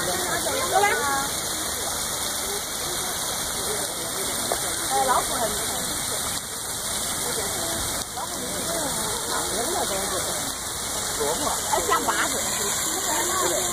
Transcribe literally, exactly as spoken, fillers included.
走吧。哎，老虎很。老虎没有。啊，那个东西。萝卜。哎，下巴子。对。